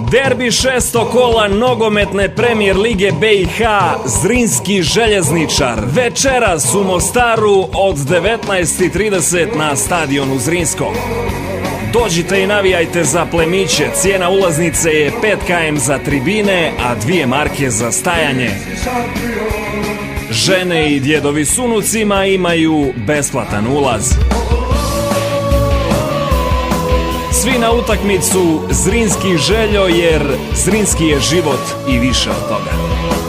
Derbi šesto kola nogometne premijer lige BiH Zrinski željezničar. Večeras u Mostaru od 19:30 na stadionu Zrinskog. Dođite i navijajte za plemiće. Cijena ulaznice je 5 km za tribine, a 2 marke za stajanje. Žene i djedovi s unucima imaju besplatan ulaz. Svi na utakmicu Zrinski Željo, jer Zrinski je život i više od toga.